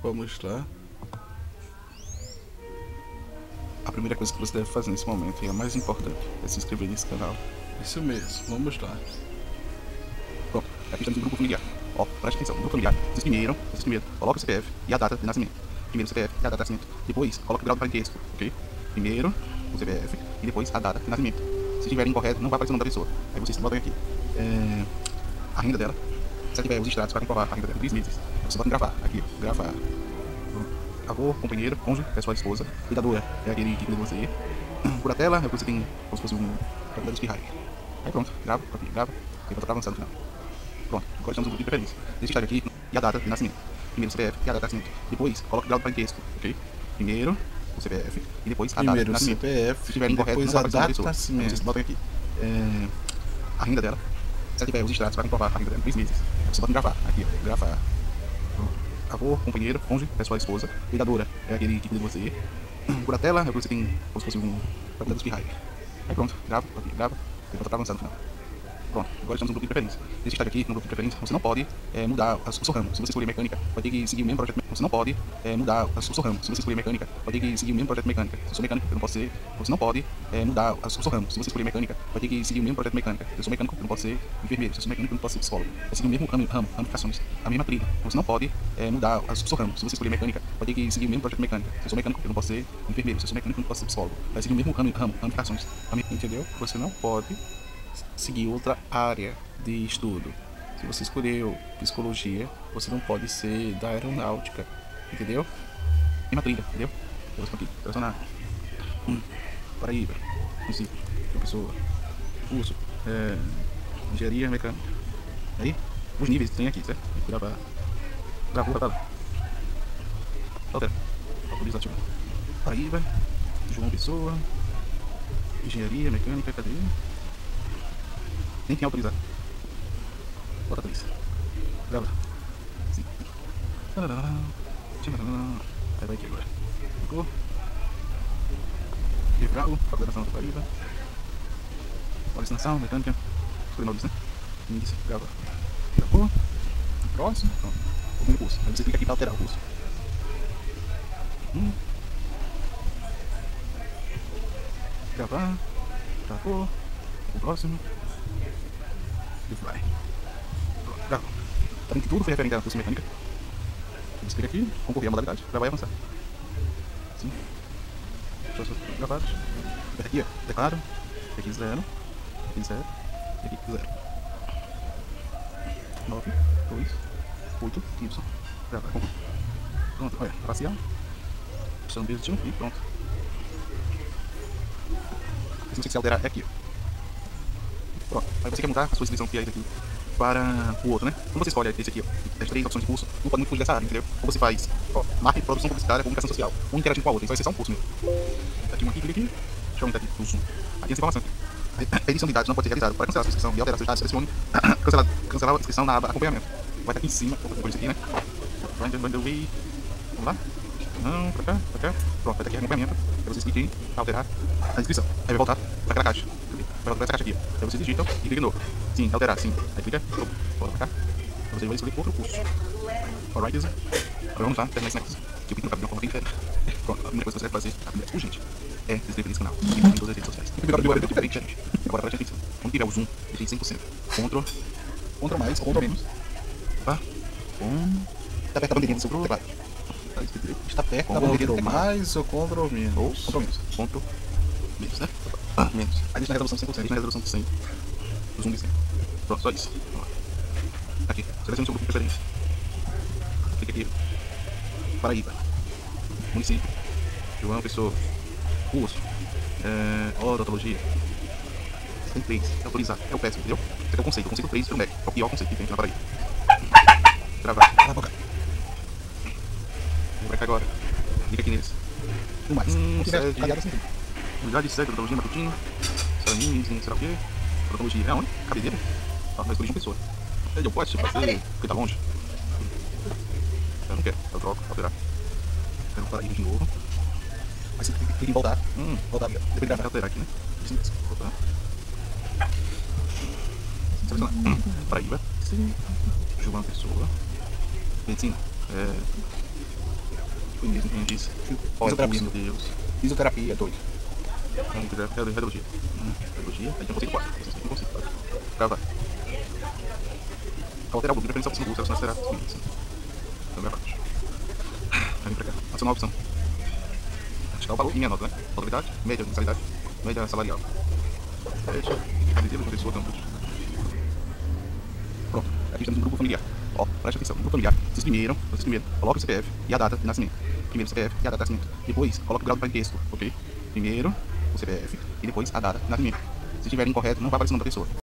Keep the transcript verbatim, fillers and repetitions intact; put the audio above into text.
Vamos lá. A primeira coisa que você deve fazer nesse momento, e a mais importante, é se inscrever nesse canal. Isso mesmo, vamos lá. Pronto, aqui estamos no grupo familiar. Ó, preste atenção, no grupo familiar, vocês primeiro, vocês primeiro, coloca o C P F e a data de nascimento. Primeiro o C P F e a data de nascimento. Depois, coloca o grau de parentesco, ok? Primeiro o C P F e depois a data de nascimento. Se estiver incorreto, não vai aparecer o nome da pessoa. Aí vocês botam aqui. É, a renda dela. Se ela tiver os extratos para comprovar a renda dela, três meses. Você bota em gravar, aqui, ó, gravar. Avô, companheiro, cônjuge, é sua esposa. Cuidadora é aquele que cuida de você. Curatela é o que você tem, como se fosse um cuidador de espirrai. Aí pronto, grava, aqui, grava. E vai estar avançando no final. Pronto, agora estamos no grupo de preferência. Deixa eu estar aqui e a data de nascimento. Primeiro o C P F e a data de nascimento. Depois, coloca o grau de parentesco, ok? Primeiro o C P F e depois a Primeiro data de o nascimento. C P F Se tiver e incorreto, depois não a vai aparecer o data nome da de pessoa. nascimento. Vocês botam aqui. É, a renda dela. Se ela tiver os extratos para comprovar a renda dela, três meses. Você bota em gravar, aqui, ó, gravar. Avô, companheiro, cônjuge, é sua esposa. Cuidadora é aquele que cuida de você. Curatela é o que você tem, como se fosse um cuidador de espirrai. Aí pronto, grava, aqui, grava. E volta para avançar no final. Pronto, agora estamos no grupo de preferência. Deixa eu estar aqui no grupo de preferência. Você não pode é, mudar o seu ramo. Se você escolher mecânica, vai ter que seguir o mesmo projeto. Você não pode é, mudar o seu ramo. Se você escolher mecânica, vai ter que seguir o mesmo projeto mecânica. Se eu sou mecânico, eu não posso ser. Você não pode é, mudar o seu ramo. Se você escolher mecânica, vai ter que seguir o mesmo projeto mecânica. Se eu sou mecânico, eu não posso ser enfermeiro. Se eu sou mecânico, eu não posso ser psicólogo. Vai seguir o mesmo ramo, ramo ramificações, a mesma trilha. Você não pode é, mudar o seu ramo. Se você escolher mecânica, vai ter que seguir o mesmo projeto mecânica. Se eu sou mecânico, eu não posso ser enfermeiro. Se eu sou mecânico, eu não posso ser psicólogo. Vai seguir o mesmo ramo, ramo ramificações. Entendeu? Você não pode seguir outra área de estudo. Se você escolheu psicologia, você não pode ser da aeronáutica, entendeu? Mesma trilha, entendeu? Eu vou aqui, selecionar. Hum, Paraíba, município, uma pessoa, curso, é, engenharia mecânica. Aí, os níveis tem aqui, certo? Gravar, gravou, tá lá. Altera, autorizativo. Paraíba, João Pessoa, engenharia mecânica, cadê? Nem tem autorizado. Bota três. Grava. Sim. Aí vai aqui agora. Ficou. Gravo. Federação da Paraíba. Destinação, mecânica. Escolhi nomes, né? Índice. Grava. Gravou. Próximo. Pronto. O primeiro curso. Aí você clica aqui para alterar o curso. Hum. Gravar. Gravou. O próximo. E vai. Grava. Tá vendo que tudo foi referente à curso mecânica? Você clica aqui, concorrer à modalidade, já vai avançar. Sim. Gravados. Aqui, ó. Declaro. Aqui zero. Aqui zero. E aqui zero. nove, dois, oito, Y. Gravar. Concluir. Pronto, olha. Parcial. Opção B positivo e pronto. Se você quiser alterar, é aqui, ó. Pronto, aí você quer mudar a sua inscrição que é aqui para o outro, né? Quando você escolhe esse aqui, ó, as três opções de curso, não pode muito fugir dessa área, entendeu? Ou você faz, ó, marketing, produção publicitária, comunicação social, um interagindo com a outra, então vai ser só um curso mesmo. Aqui um aqui, clica aqui, deixa eu aumentar aqui o zoom. Aqui essa informação aqui. A edição de dados não pode ser realizada. Para cancelar a sua inscrição e alterar seus dados, selecione cancelar, cancelar a inscrição na aba acompanhamento. Vai estar aqui em cima, depois disso aqui, né? Vai, vai, vai, vai. Vamos lá. Não, pra cá, pra cá. Pronto, vai estar aqui acompanhamento. Aí vocês cliquem em alterar a inscrição. Aí vai voltar para aquela caixa. Vai voltar para essa caixa aqui, ó. Aí vocês digitam e clica de novo. Sim, alterar, sim. Aí clica, volta pra cá. Aí você vai escolher outro curso. Alright, Isa? Agora vamos lá, terminar esse negócio. Que eu pinto no cabelo de uma forma bem diferente. Pronto, a primeira coisa que você deve fazer, a primeira urgente, é se inscrever nesse canal. E em todas as redes sociais. E o cabelo é diferente, gente. Agora preste atenção. Quando tiver o zoom, deixe cem por cento. Ctrl, Ctrl mais, Ctrl menos. Tá? Com... Está perto da bandeirinha do seu teclado. Está perto da bandeirinha do Ctrl mais ou Ctrl menos? Ou Ctrl menos. Ctrl menos, né? Ah, menos. Aí deixa na resolução de cem por cento. Deixa na resolução de cem. O zoom de cem. Pronto, só isso. Aqui, selecione o seu grupo de preferência. Clica aqui. Paraíba. Município. João Pessoa. Curso. É, odontologia. Tem três. É autorizado. É o péssimo, entendeu? Esse aqui é o conceito. O conceito três do M E C. É o pior conceito que tem aqui na Paraíba. Gravar. Cala a boca. Vou pra cá agora. Clica aqui neles. No mais. Hum, sede. Unidade sede, odontologia matutina. Salaminho, sei lá o quê. Odontologia. É onde? Cabeleira? Ah, mas escolhi uma pessoa. Eu posso fazer, porque tá longe. Eu não quero, eu troco, alterar. Eu vou parar de novo. Mas você tem que voltar. Hum, voltar, depois de gravar, alterar aqui, né? Isso mesmo, voltar. Selecionar. Paraíba. João Pessoa. Medicina. É... Fui mesmo, quem disse. Fisioterapia. Meu Deus. Fisioterapia é doido. Radiologia. Radiologia. Aí tem conceito quatro. Tem conceito quatro. Gravar. Alterar o grupo de referência ao opção do curso, será assim. Então, gravar. Aí vem pra cá. Adicionar a opção. Acho que é o valor e minha nota, né? Contabilidade, média, mensalidade, média salarial. Fecha. Adesivo de pessoa, campus. Pronto. Aqui estamos no grupo familiar. Ó, presta atenção. No grupo familiar, vocês primeiro, vocês primeiro, coloca o C P F e a data de nascimento. Primeiro o C P F e a data de nascimento. Depois, coloca o grau de parentesco, ok? Primeiro o C P F e depois a data de nascimento. Se estiver incorreto, não vai aparecer o nome da pessoa.